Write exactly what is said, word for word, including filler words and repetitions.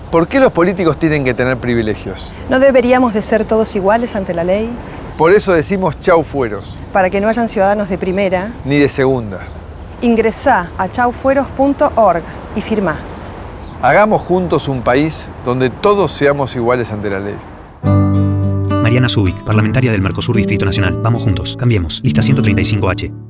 ¿Por qué los políticos tienen que tener privilegios? ¿No deberíamos de ser todos iguales ante la ley? Por eso decimos chau fueros. Para que no hayan ciudadanos de primera. Ni de segunda. Ingresá a chau fueros punto org y firmá. Hagamos juntos un país donde todos seamos iguales ante la ley. Mariana Zubik, parlamentaria del Mercosur Distrito Nacional. Vamos juntos. Cambiemos. Lista ciento treinta y cinco H.